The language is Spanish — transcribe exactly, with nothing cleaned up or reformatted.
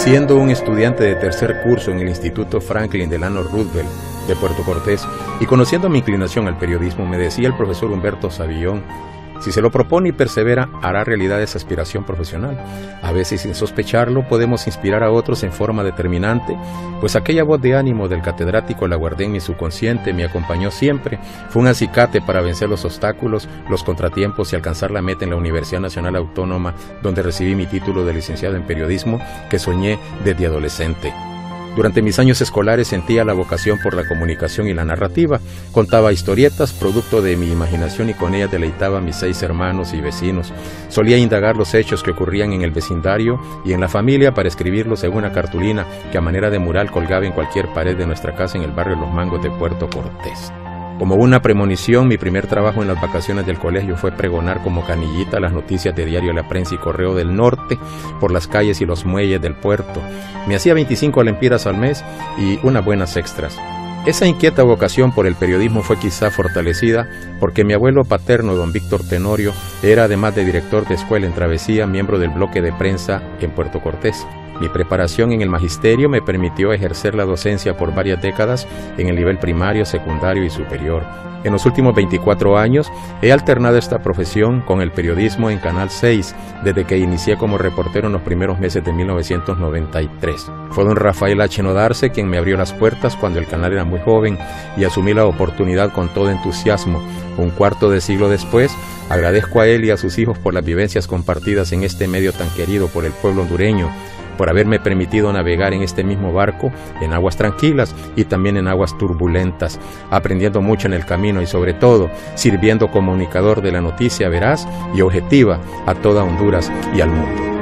Siendo un estudiante de tercer curso en el Instituto Franklin Delano Roosevelt de Puerto Cortés y conociendo mi inclinación al periodismo, me decía el profesor Humberto Savillón: si se lo propone y persevera, hará realidad esa aspiración profesional. A veces, sin sospecharlo, podemos inspirar a otros en forma determinante, pues aquella voz de ánimo del catedrático la guardé en mi subconsciente, me acompañó siempre, fue un acicate para vencer los obstáculos, los contratiempos y alcanzar la meta en la Universidad Nacional Autónoma, donde recibí mi título de licenciado en periodismo que soñé desde adolescente. Durante mis años escolares sentía la vocación por la comunicación y la narrativa. Contaba historietas, producto de mi imaginación, y con ellas deleitaba a mis seis hermanos y vecinos. Solía indagar los hechos que ocurrían en el vecindario y en la familia para escribirlos en una cartulina que a manera de mural colgaba en cualquier pared de nuestra casa en el barrio Los Mangos de Puerto Cortés. Como una premonición, mi primer trabajo en las vacaciones del colegio fue pregonar como canillita las noticias de Diario La Prensa y Correo del Norte por las calles y los muelles del puerto. Me hacía veinticinco lempiras al mes y unas buenas extras. Esa inquieta vocación por el periodismo fue quizá fortalecida porque mi abuelo paterno, don Víctor Tenorio, era además de director de escuela en Travesía, miembro del bloque de prensa en Puerto Cortés. Mi preparación en el magisterio me permitió ejercer la docencia por varias décadas en el nivel primario, secundario y superior. En los últimos veinticuatro años he alternado esta profesión con el periodismo en Canal seis, desde que inicié como reportero en los primeros meses de mil novecientos noventa y tres. Fue don Rafael H. Nodarce quien me abrió las puertas cuando el canal era muy joven y asumí la oportunidad con todo entusiasmo. Un cuarto de siglo después, agradezco a él y a sus hijos por las vivencias compartidas en este medio tan querido por el pueblo hondureño, por haberme permitido navegar en este mismo barco en aguas tranquilas y también en aguas turbulentas, aprendiendo mucho en el camino y sobre todo sirviendo como comunicador de la noticia veraz y objetiva a toda Honduras y al mundo.